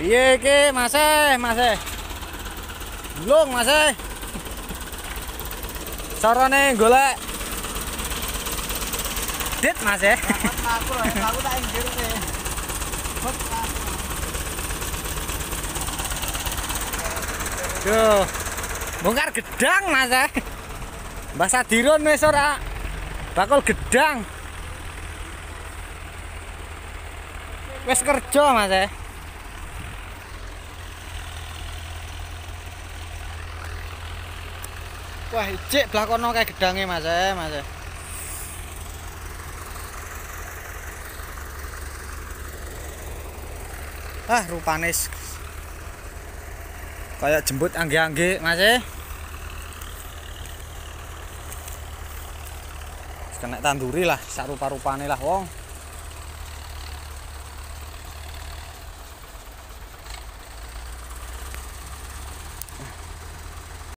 Piye iki, Mas? Belum, Mas. Carane golek dit, Mas. Aku tak inggir nih. Duh. Bongkar gedang, Mas. Mbah Sadirun wis ora bakul gedang. Wis kerja, Mas. Wah, ijik blakono kayak gedange, Mas. Ah, rupane kayak jembut angge-angge, Mas. Kena tanduri lah, sak rupa-rupane lah wong.